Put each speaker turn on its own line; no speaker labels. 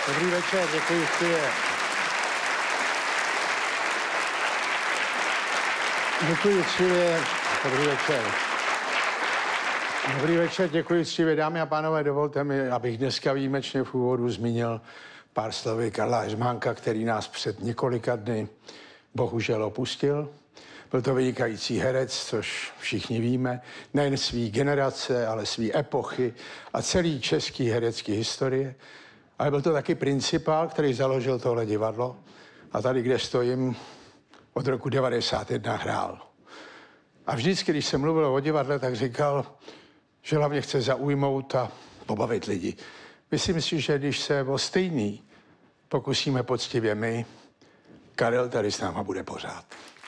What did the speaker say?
Dobrý večer, děkuji Stivě. Děkuji Stivě. Dobrý večer. Dobrý večer, děkuji Stivě. Dámy a pánové, dovolte mi, abych dneska výjimečně v úvodu zmínil pár slovy Karla Heřmánka, který nás před několika dny bohužel opustil. Byl to vynikající herec, což všichni víme, nejen svý generace, ale svý epochy a celý český herecký historie. Ale byl to taky principál, který založil tohle divadlo. A tady, kde stojím, od roku 1991 hrál. A vždycky, když se mluvilo o divadle, tak říkal, že hlavně chce zaujmout a pobavit lidi. Myslím si, že když se o stejný pokusíme poctivě my, Karel tady s náma bude pořád.